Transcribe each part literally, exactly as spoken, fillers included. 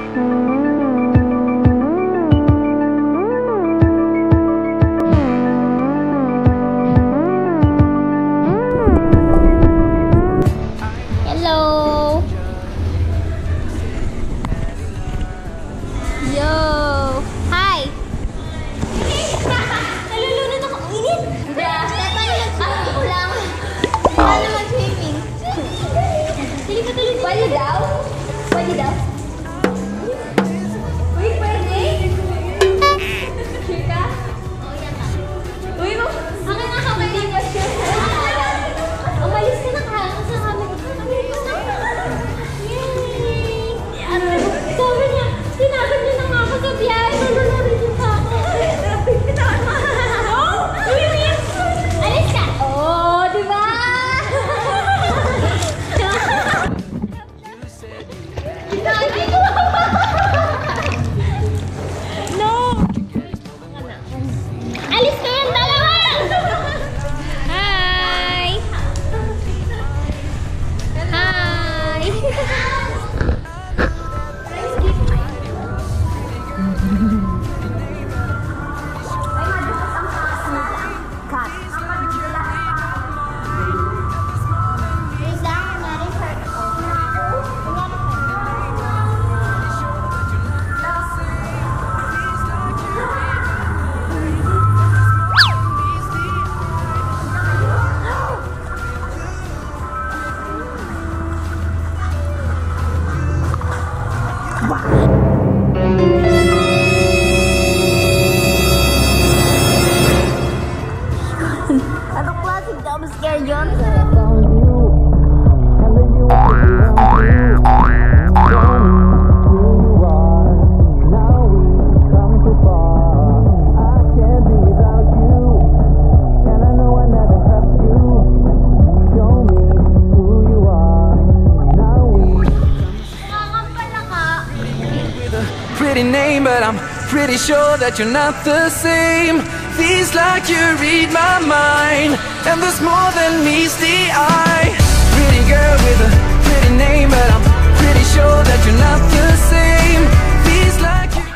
Name, but I'm pretty sure that you're not the same. Feels like you read my mind, and there's more than meets the eye. Pretty girl with a pretty name, but I'm pretty sure that you're not the same. Feels like you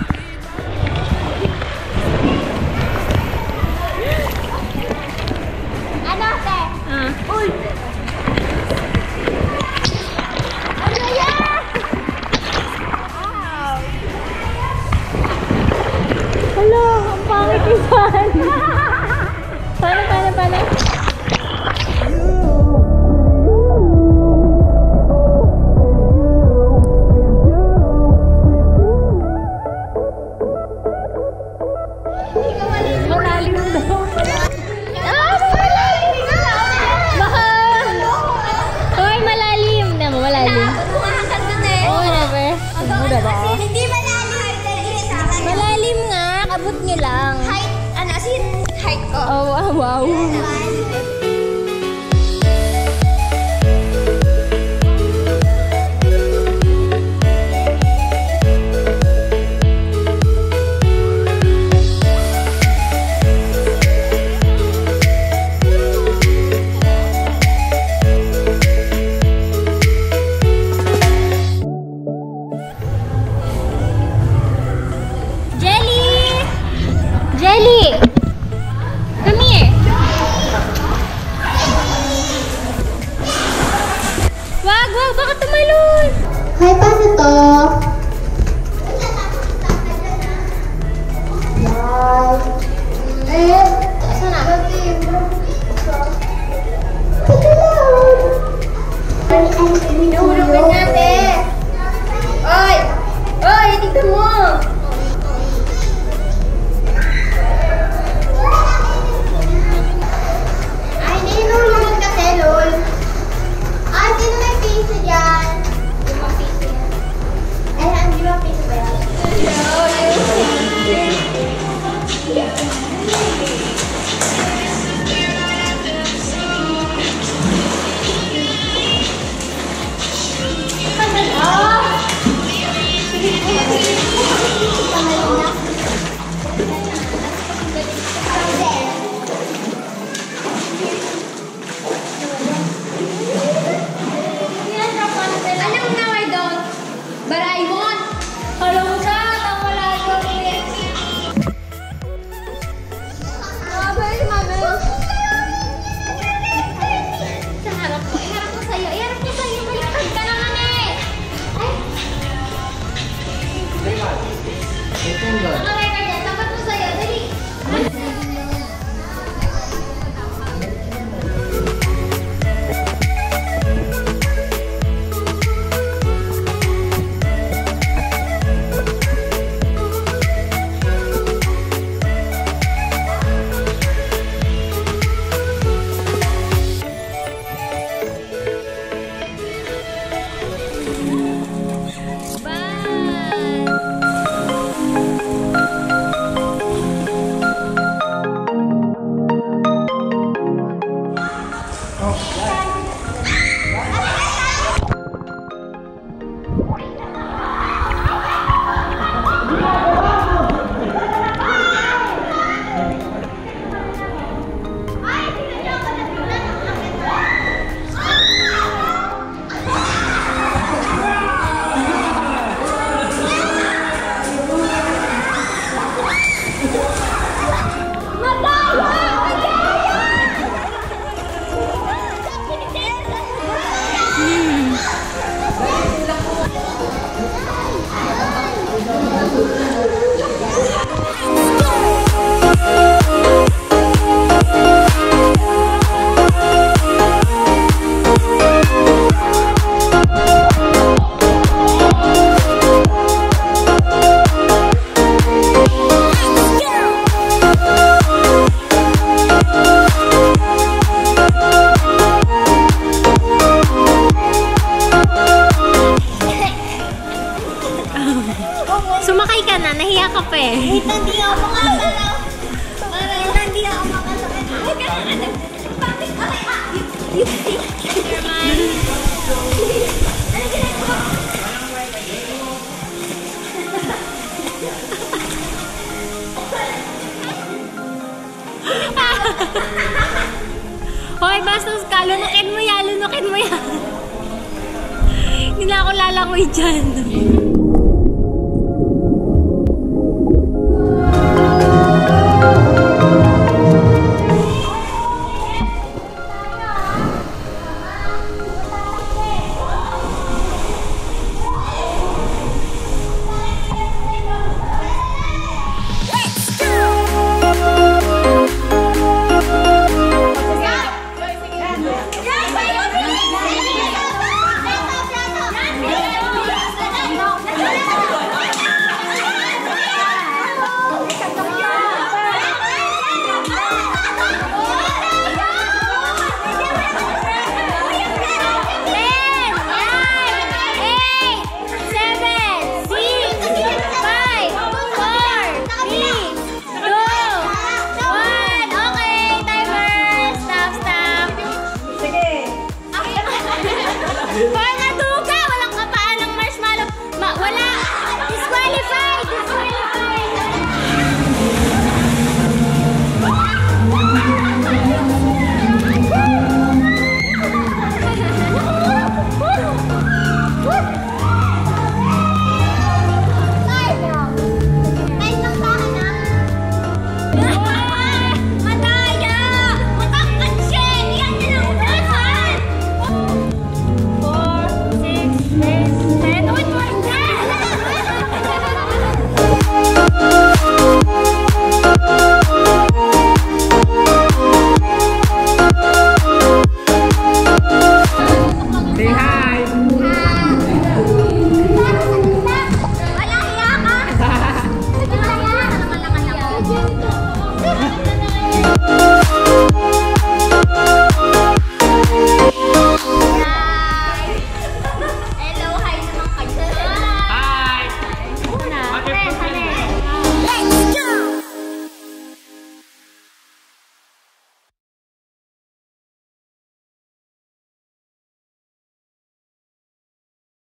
ano te? Uh. Uy! Ano yan? Hello, ang pangit yung fan. Paano, paano, paano? Malalim daw. Ah, malalim! Baka... Hoy, malalim. Naman, malalim. Oh, whatever. Mura ba? Hindi malalim. Malalim nga. Abot nyo lang. Hyde. Ano? As in, Hyde ko. Oh, wow, wow. Jelly! Come here! Wag, wag! Baka tumalon! Hi, paano to? Bye! Eh, saan na ba ito? Nahulog ka natin! Oy! Oy! Tignan mo! Sumakay ka na, nahiya ka pa eh. Wait, hindi ako makakalaw. Wait, hindi ako makakalaw. Huwag ka na. Bakit? Okay, ah. You think? Hoy, bastos ka. Lunukin mo yan, lunukin mo yan. Hindi na ako lalangoy dyan.